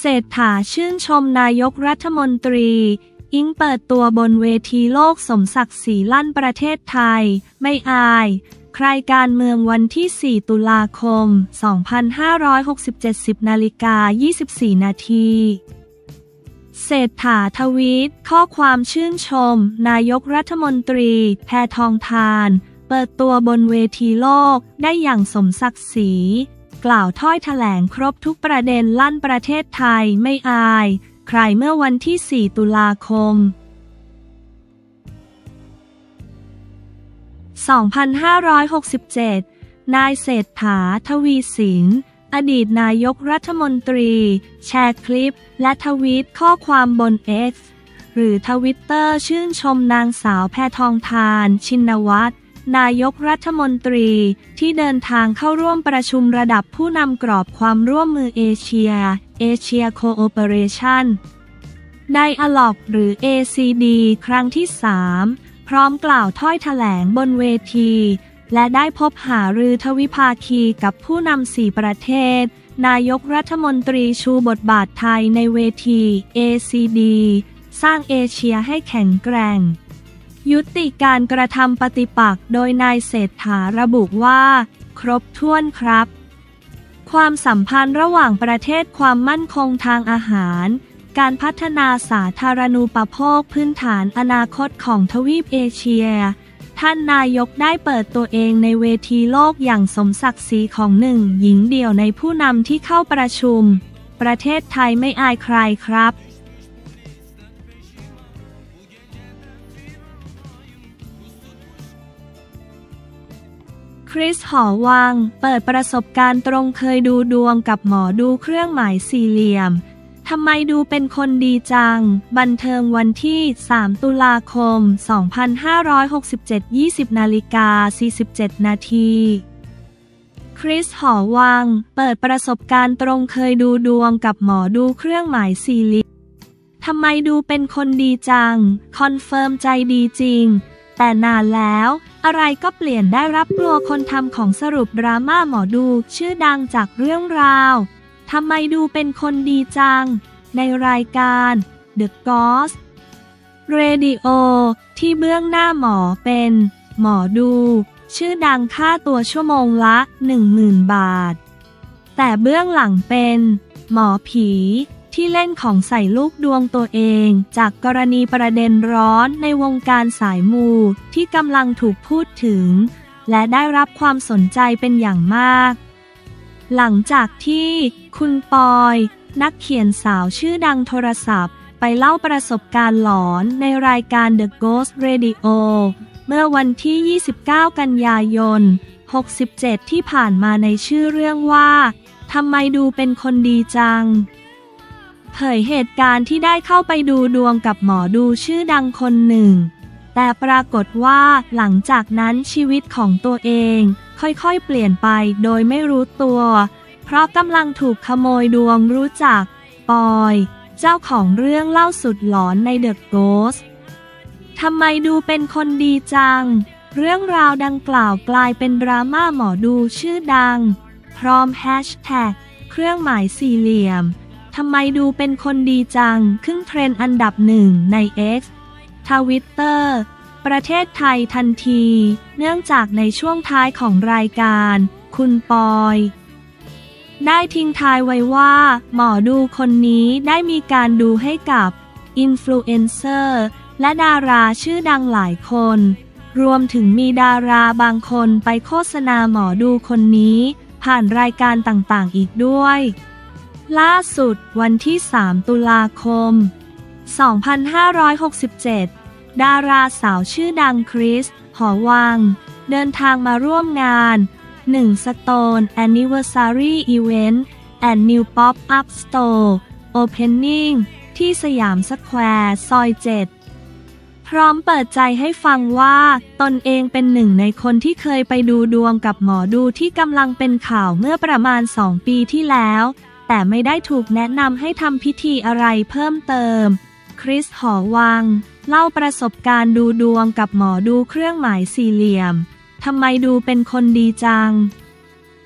เศรษฐาชื่นชมนายกรัฐมนตรีอิงเปิดตัวบนเวทีโลกสมศักดิ์ศรีลั่นประเทศไทยไม่อายใครการเมืองวันที่ 4 ตุลาคม 2567 10:24 นาทีเศรษฐาทวีตข้อความชื่นชมนายกรัฐมนตรีแพทองธารเปิดตัวบนเวทีโลกได้อย่างสมศักดิ์ศรีกล่าวถ้อยแถลงครบทุกประเด็นลั่นประเทศไทยไม่อายใครเมื่อวันที่ 4 ตุลาคม 2567 นายเศรษฐาทวีสินอดีตนายกรัฐมนตรีแชร์คลิปและทวีตข้อความบน X หรือทวิตเตอร์ชื่นชมนางสาวแพทองธารชินวัตรนายกรัฐมนตรีที่เดินทางเข้าร่วมประชุมระดับผู้นำกรอบความร่วมมือเอเชียโคโอเปเรชั่นDialogue หรือ ACD ครั้งที่ 3 พร้อมกล่าวถ้อยแถลงบนเวทีและได้พบหารือทวิภาคีกับผู้นำ4 ประเทศนายกรัฐมนตรีชูบทบาทไทยในเวที ACD สร้างเอเชียให้แข็งแกร่งยุติการกระทำปฏิปักษ์โดยนายเศรษฐาระบุว่าครบถ้วนครับความสัมพันธ์ระหว่างประเทศความมั่นคงทางอาหารการพัฒนาสาธารณูปโภคพื้นฐานอนาคตของทวีปเอเชียท่านนายกได้เปิดตัวเองในเวทีโลกอย่างสมศักดิ์ศรีของหนึ่งหญิงเดี่ยวในผู้นำที่เข้าประชุมประเทศไทยไม่อายใครครับคริส หอวังเปิดประสบการณ์ตรงเคยดูดวงกับหมอดูเครื่องหมายสี่เหลี่ยมทำไมดูเป็นคนดีจังบันเทิงวันที่ 3 ตุลาคม 2567 20:47 นาทีคริส หอวังเปิดประสบการณ์ตรงเคยดูดวงกับหมอดูเครื่องหมายสี่เหลี่ยมทำไมดูเป็นคนดีจังคอนเฟิร์มใจดีจริงแต่นานแล้วอะไรก็เปลี่ยนได้รับกลัวคนทำของสรุปดราม่าหมอดูชื่อดังจากเรื่องราวทำไมดูเป็นคนดีจังในรายการ The Ghost Radio ที่เบื้องหน้าหมอเป็นหมอดูชื่อดังค่าตัวชั่วโมงละ 10,000 บาทแต่เบื้องหลังเป็นหมอผีที่เล่นของใส่ลูกดวงตัวเองจากกรณีประเด็นร้อนในวงการสายมูที่กำลังถูกพูดถึงและได้รับความสนใจเป็นอย่างมากหลังจากที่คุณปอยนักเขียนสาวชื่อดังโทรศัพท์ไปเล่าประสบการณ์หลอนในรายการ The Ghost Radio เมื่อวันที่ 29 กันยายน 67 ที่ผ่านมาในชื่อเรื่องว่าทำไมดูเป็นคนดีจังเผยเหตุการณ์ที่ได้เข้าไปดูดวงกับหมอดูชื่อดังคนหนึ่งแต่ปรากฏว่าหลังจากนั้นชีวิตของตัวเองค่อยๆเปลี่ยนไปโดยไม่รู้ตัวเพราะกำลังถูกขโมยดวงรู้จักปอยเจ้าของเรื่องเล่าสุดหลอนใน The Ghost ทำไมดูเป็นคนดีจังเรื่องราวดังกล่าวกลายเป็นดราม่าหมอดูชื่อดังพร้อมแฮชแท็กเครื่องหมายสี่เหลี่ยมทำไมดูเป็นคนดีจังขึ้นเทรนด์อันดับ1ใน X ทวิตเตอร์ประเทศไทยทันทีเนื่องจากในช่วงท้ายของรายการคุณปอยได้ทิ้งท้ายไว้ว่าหมอดูคนนี้ได้มีการดูให้กับอินฟลูเอนเซอร์และดาราชื่อดังหลายคนรวมถึงมีดาราบางคนไปโฆษณาหมอดูคนนี้ผ่านรายการต่างๆอีกด้วยล่าสุดวันที่ 3 ตุลาคม 2567 ดาราสาวชื่อดังคริส หอวังเดินทางมาร่วมงาน1 Stone Anniversary Event and New Pop-up Store Opening ที่สยามสแควร์ซอย 7 พร้อมเปิดใจให้ฟังว่าตนเองเป็นหนึ่งในคนที่เคยไปดูดวงกับหมอดูที่กำลังเป็นข่าวเมื่อประมาณ2 ปีที่แล้วแต่ไม่ได้ถูกแนะนำให้ทำพิธีอะไรเพิ่มเติมคริส หอวังเล่าประสบการณ์ดูดวงกับหมอดูเครื่องหมายสี่เหลี่ยมทำไมดูเป็นคนดีจัง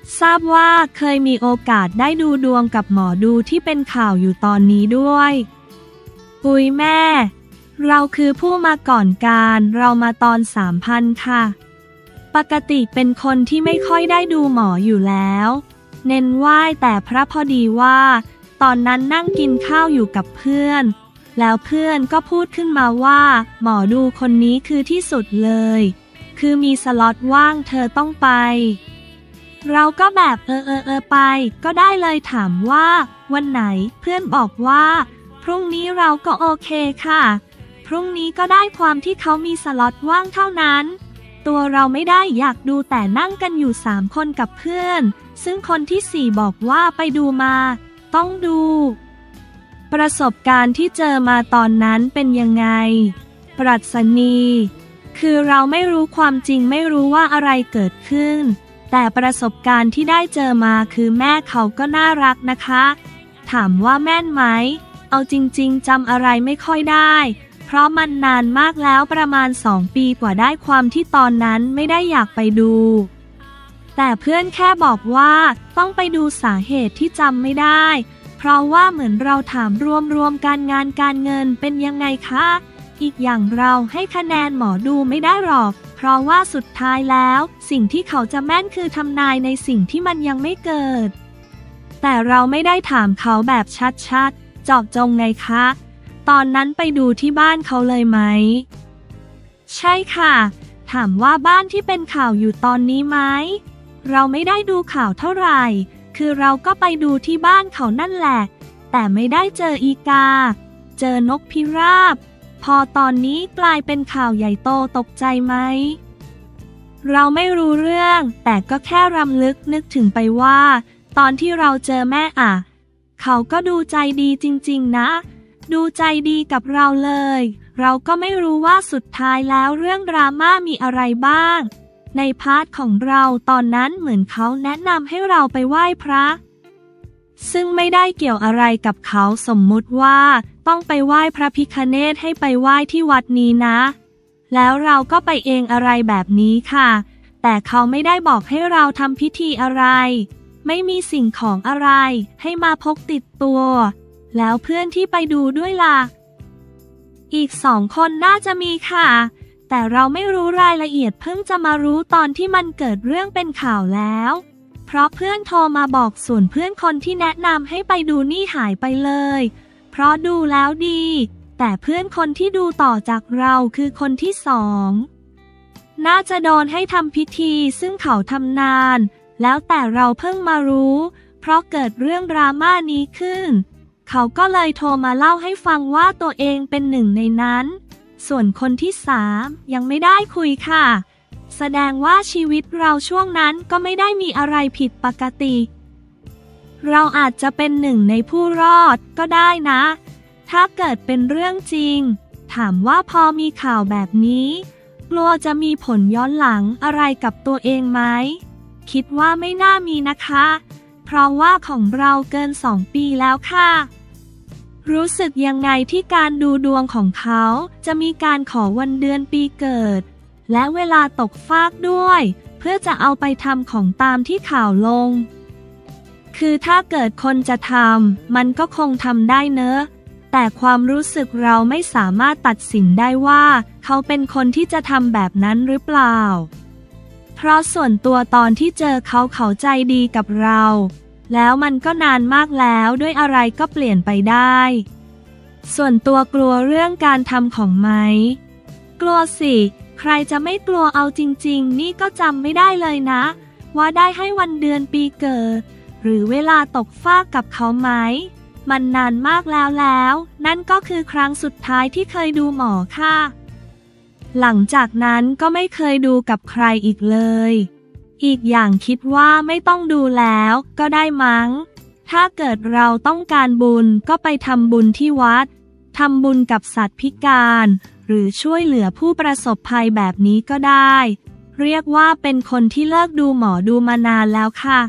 ทราบว่าเคยมีโอกาสได้ดูดวงกับหมอดูที่เป็นข่าวอยู่ตอนนี้ด้วยอุ๊ยแม่เราคือผู้มาก่อนการเรามาตอน3,000ค่ะปกติเป็นคนที่ไม่ค่อยได้ดูหมออยู่แล้วเน้นไหว้แต่พระพอดีว่าตอนนั้นนั่งกินข้าวอยู่กับเพื่อนแล้วเพื่อนก็พูดขึ้นมาว่าหมอดูคนนี้คือที่สุดเลยคือมีสล็อตว่างเธอต้องไปเราก็แบบไปก็ได้เลยถามว่าวันไหนเพื่อนบอกว่าพรุ่งนี้เราก็โอเคค่ะพรุ่งนี้ก็ได้ความที่เขามีสล็อตว่างเท่านั้นตัวเราไม่ได้อยากดูแต่นั่งกันอยู่3 คนกับเพื่อนซึ่งคนที่4บอกว่าไปดูมาต้องดูประสบการณ์ที่เจอมาตอนนั้นเป็นยังไงปรัชนีคือเราไม่รู้ความจริงไม่รู้ว่าอะไรเกิดขึ้นแต่ประสบการณ์ที่ได้เจอมาคือแม่เขาก็น่ารักนะคะถามว่าแม่นไหมเอาจริงๆจำอะไรไม่ค่อยได้เพราะมันนานมากแล้วประมาณ2 ปีกว่าได้ความที่ตอนนั้นไม่ได้อยากไปดูแต่เพื่อนแค่บอกว่าต้องไปดูสาเหตุที่จำไม่ได้เพราะว่าเหมือนเราถามรวมการงานการเงินเป็นยังไงคะอีกอย่างเราให้คะแนนหมอดูไม่ได้หรอกเพราะว่าสุดท้ายแล้วสิ่งที่เขาจะแม่นคือทำนายในสิ่งที่มันยังไม่เกิดแต่เราไม่ได้ถามเขาแบบชัดๆเจาะจงไงคะตอนนั้นไปดูที่บ้านเขาเลยไหมใช่ค่ะถามว่าบ้านที่เป็นข่าวอยู่ตอนนี้ไหมเราไม่ได้ดูข่าวเท่าไหร่คือเราก็ไปดูที่บ้านเขานั่นแหละแต่ไม่ได้เจออีกาเจอนกพิราบพอตอนนี้กลายเป็นข่าวใหญ่โตตกใจไหมเราไม่รู้เรื่องแต่ก็แค่รำลึกนึกถึงไปว่าตอนที่เราเจอแม่เขาก็ดูใจดีจริงๆนะดูใจดีกับเราเลยเราก็ไม่รู้ว่าสุดท้ายแล้วเรื่องดราม่ามีอะไรบ้างในพาร์ทของเราตอนนั้นเหมือนเขาแนะนำให้เราไปไหว้พระซึ่งไม่ได้เกี่ยวอะไรกับเขาสมมุติว่าต้องไปไหว้พระพิฆเนศให้ไปไหว้ที่วัดนี้นะแล้วเราก็ไปเองอะไรแบบนี้ค่ะแต่เขาไม่ได้บอกให้เราทำพิธีอะไรไม่มีสิ่งของอะไรให้มาพกติดตัวแล้วเพื่อนที่ไปดูด้วยล่ะอีก2 คนน่าจะมีค่ะแต่เราไม่รู้รายละเอียดเพิ่งจะมารู้ตอนที่มันเกิดเรื่องเป็นข่าวแล้วเพราะเพื่อนโทรมาบอกส่วนเพื่อนคนที่แนะนำให้ไปดูนี่หายไปเลยเพราะดูแล้วดีแต่เพื่อนคนที่ดูต่อจากเราคือคนที่2น่าจะโดนให้ทำพิธีซึ่งเขาทำนานแล้วแต่เราเพิ่งมารู้เพราะเกิดเรื่องดราม่านี้ขึ้นเขาก็เลยโทรมาเล่าให้ฟังว่าตัวเองเป็นหนึ่งในนั้นส่วนคนที่3ยังไม่ได้คุยค่ะแสดงว่าชีวิตเราช่วงนั้นก็ไม่ได้มีอะไรผิดปกติเราอาจจะเป็นหนึ่งในผู้รอดก็ได้นะถ้าเกิดเป็นเรื่องจริงถามว่าพอมีข่าวแบบนี้กลัวจะมีผลย้อนหลังอะไรกับตัวเองไหมคิดว่าไม่น่ามีนะคะเพราะว่าของเราเกิน2 ปีแล้วค่ะรู้สึกยังไงที่การดูดวงของเขาจะมีการขอวันเดือนปีเกิดและเวลาตกฟากด้วยเพื่อจะเอาไปทำของตามที่ข่าวลงคือถ้าเกิดคนจะทำมันก็คงทำได้เนอะแต่ความรู้สึกเราไม่สามารถตัดสินได้ว่าเขาเป็นคนที่จะทำแบบนั้นหรือเปล่าเพราะส่วนตัวตอนที่เจอเขาใจดีกับเราแล้วมันก็นานมากแล้วด้วยอะไรก็เปลี่ยนไปได้ส่วนตัวกลัวเรื่องการทำของไหมกลัวสิใครจะไม่กลัวเอาจริงๆนี่ก็จำไม่ได้เลยนะว่าได้ให้วันเดือนปีเกิดหรือเวลาตกฟากกับเขาไหมมันนานมากแล้วนั่นก็คือครั้งสุดท้ายที่เคยดูหมอค่ะหลังจากนั้นก็ไม่เคยดูกับใครอีกเลยอีกอย่างคิดว่าไม่ต้องดูแล้วก็ได้มั้งถ้าเกิดเราต้องการบุญก็ไปทำบุญที่วัดทำบุญกับสัตว์พิการหรือช่วยเหลือผู้ประสบภัยแบบนี้ก็ได้เรียกว่าเป็นคนที่เลิกดูหมอดูมานานแล้วค่ะ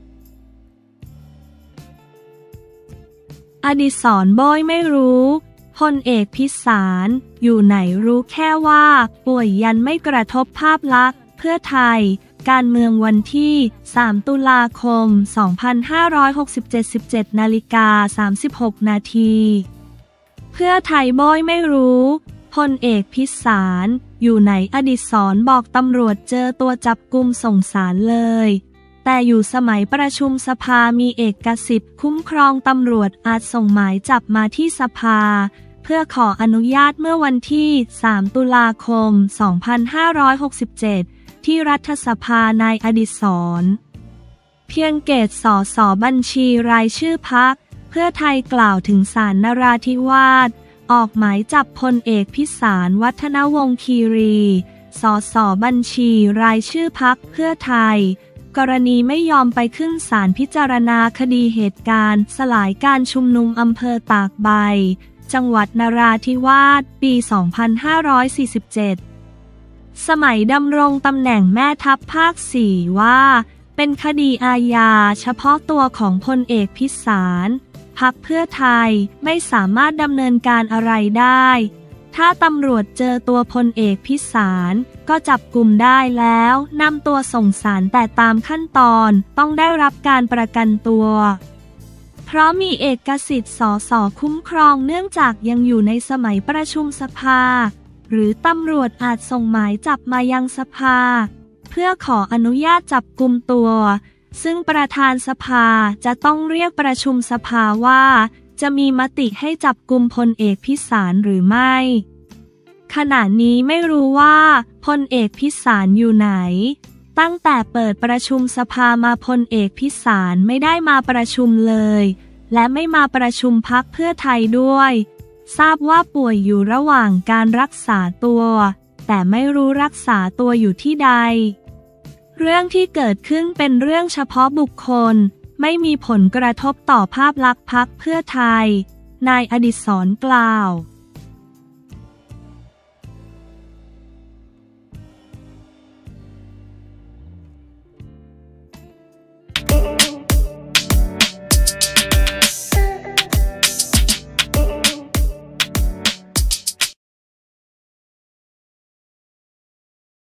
อดิศรโบยไม่รู้พลเอกพิสารอยู่ไหนรู้แค่ว่าป่วยยันไม่กระทบภาพลักษณ์เพื่อไทยการเมืองวันที่ 3 ตุลาคม 2567 17:36 นาทีเพื่อไทยโบยไม่รู้พลเอกพิสารอยู่ไหนอดิศรบอกตำรวจเจอตัวจับกุมส่งศาลเลยแต่อยู่สมัยประชุมสภามีเอกสิทธิ์คุ้มครองตำรวจอาจส่งหมายจับมาที่สภาเพื่อขออนุญาตเมื่อวันที่ 3 ตุลาคม 2567 ที่รัฐสภานายอดิศรเพียงเกตสสบัญชีรายชื่อพรรคเพื่อไทยกล่าวถึงศาลนราธิวาสออกหมายจับพลเอกพิสารวัฒนวงศ์คีรีสสบัญชีรายชื่อพรรคเพื่อไทยกรณีไม่ยอมไปขึ้นศาลพิจารณาคดีเหตุการณ์สลายการชุมนุมอำเภอตากใบจังหวัดนราธิวาสปี 2547 สมัยดำรงตำแหน่งแม่ทัพภาค 4 ว่าเป็นคดีอาญาเฉพาะตัวของพลเอกพิสารพรรคเพื่อไทยไม่สามารถดำเนินการอะไรได้ถ้าตำรวจเจอตัวพลเอกพิสารก็จับกุมได้แล้วนำตัวส่งศาลแต่ตามขั้นตอนต้องได้รับการประกันตัวเพราะมีเอกสิทธิ์สสคุ้มครองเนื่องจากยังอยู่ในสมัยประชุมสภาหรือตำรวจอาจส่งหมายจับมายังสภาเพื่อขออนุญาตจับกุมตัวซึ่งประธานสภาจะต้องเรียกประชุมสภาว่าจะมีมติให้จับกุมพลเอกพิสารหรือไม่ขณะนี้ไม่รู้ว่าพลเอกพิสารอยู่ไหนตั้งแต่เปิดประชุมสภามาพลเอกพิสารไม่ได้มาประชุมเลยและไม่มาประชุมพรรคเพื่อไทยด้วยทราบว่าป่วยอยู่ระหว่างการรักษาตัวแต่ไม่รู้รักษาตัวอยู่ที่ใดเรื่องที่เกิดขึ้นเป็นเรื่องเฉพาะบุคคลไม่มีผลกระทบต่อภาพลักษณ์พรรคเพื่อไทยนายอดิศรกล่าว